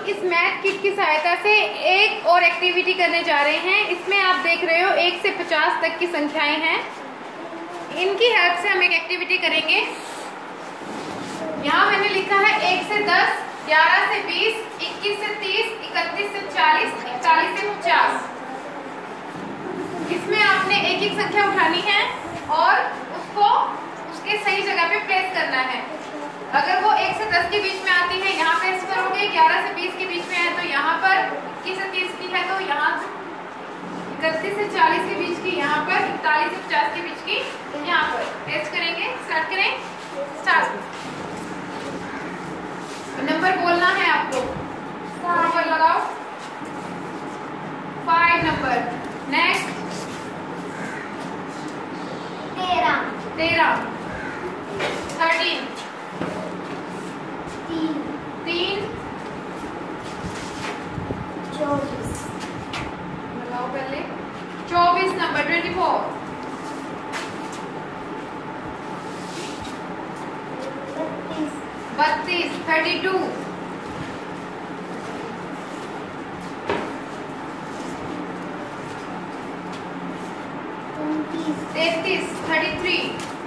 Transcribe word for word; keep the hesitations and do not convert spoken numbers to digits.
इस math kit की सहायता से एक और एक्टिविटी करने जा रहे हैं। इसमें आप देख रहे हो एक से पचास तक की संख्याएं हैं। इनकी हेल्प से हम एक एक्टिविटी करेंगे। यहाँ मैंने लिखा है एक से दस, ग्यारह से बीस, इक्कीस से तीस, इकतीस से चालीस, इकतालीस से पचास। इसमें आपने एक एक संख्या उठानी है और उसको उसके सही जगह पे प्लेस करना है। अगर वो एक से दस के बीच में आती है यहाँ प्लेस करोगे, ग्यारह से बीस के बीच में है तो यहाँ पर, इक्कीस से तीस की है तो यहाँ, इकतीस से चालीस के बीच की यहाँ पर, इकतालीस से पचास के बीच की यहाँ पर टेस्ट करेंगे। स्टार्ट करें। स्टार्ट। नंबर बोलना है आपको। नंबर लगाओ। Five number. नेक्स्ट तेरह, तेरह। थर्टीन, तीन, तीन। चौबीस, लगाओ पहले। चौबीस नंबर। ट्वेंटी फोर, बत्तीस, बत्तीस। थर्टी टू, उनतीस, तैतीस। Thirty three,